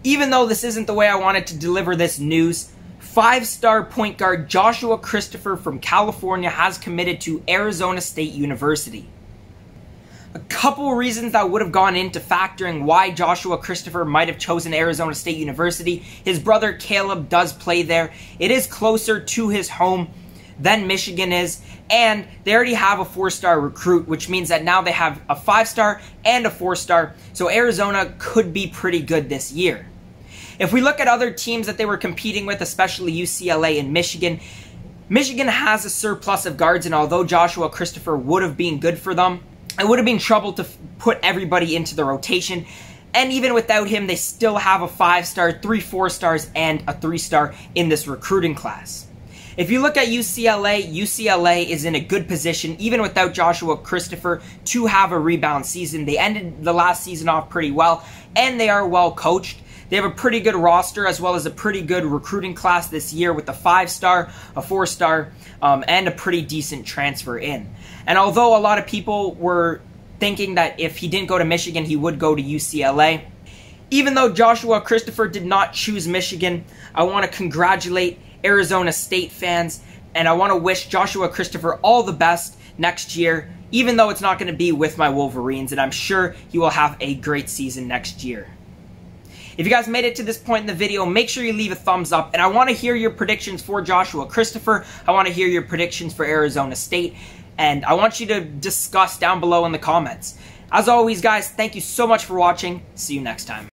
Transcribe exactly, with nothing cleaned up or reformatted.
Even though this isn't the way I wanted to deliver this news, five-star point guard Joshua Christopher from California has committed to Arizona State University. A couple reasons that would have gone into factoring why Joshua Christopher might have chosen Arizona State University. His brother Caleb does play there. It is closer to his home than Michigan is, and they already have a four-star recruit, which means that now they have a five-star and a four-star, so Arizona could be pretty good this year. If we look at other teams that they were competing with, especially U C L A and Michigan, Michigan has a surplus of guards, and although Joshua Christopher would have been good for them, it would have been trouble to put everybody into the rotation. And even without him, they still have a five-star, three four-stars, and a three-star in this recruiting class. If you look at U C L A, U C L A is in a good position, even without Joshua Christopher, to have a rebound season. They ended the last season off pretty well, and they are well coached. They have a pretty good roster as well as a pretty good recruiting class this year with a five-star, a four-star, um, and a pretty decent transfer in. And although a lot of people were thinking that if he didn't go to Michigan, he would go to U C L A, even though Joshua Christopher did not choose Michigan, I want to congratulate Arizona State fans, and I want to wish Joshua Christopher all the best next year, even though it's not going to be with my Wolverines, and I'm sure he will have a great season next year. If you guys made it to this point in the video, make sure you leave a thumbs up, and I want to hear your predictions for Joshua Christopher. I want to hear your predictions for Arizona State, and I want you to discuss down below in the comments. As always, guys, thank you so much for watching. See you next time.